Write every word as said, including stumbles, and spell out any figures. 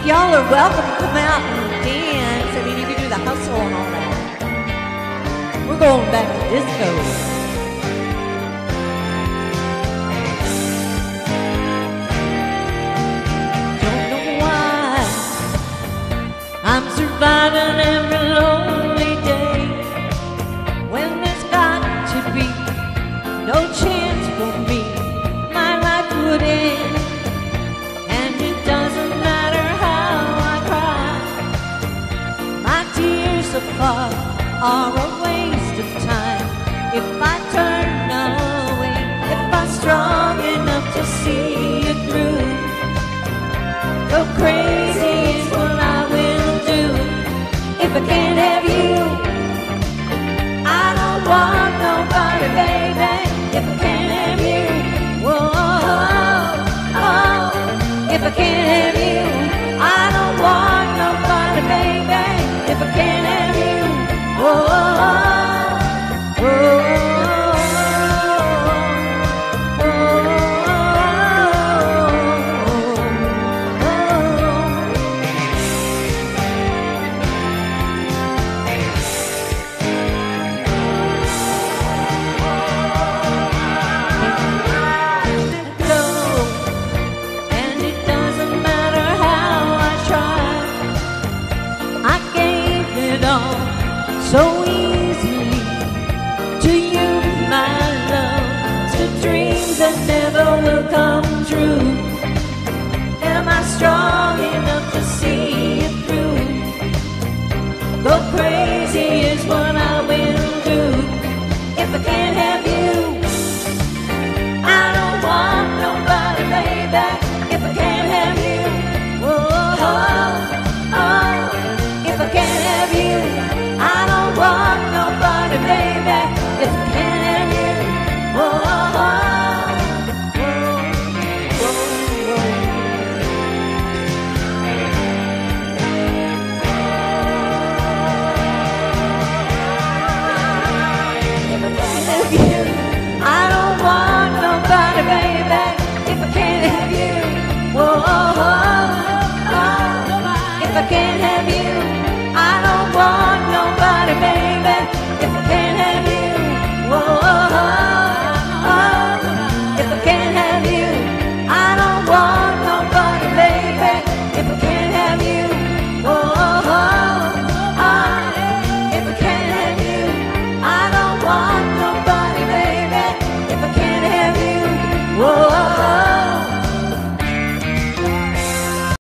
y'all are welcome to come out and dance. I mean, you can do the hustle and all that. We're going back to disco. Don't know why I'm surviving every lonely day when there's got to be no chance for me. My life would end, and it doesn't matter how I cry. My tears apart are a waste of time. If I turn away, if I'm strong enough to see it through, go crazy is what I will do. If I can't have you, I don't want nobody, baby. If I can't have you, whoa, oh, if I can't